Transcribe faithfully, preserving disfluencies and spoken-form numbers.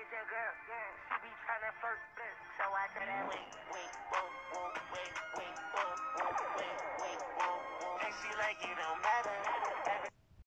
your girl, yeah. She be tryna flirt, flirt. So I tell that wait, wait, whoa, whoa, wait, wait, whoa, whoa, wait, wait, whoa, whoa. And she like it don't matter.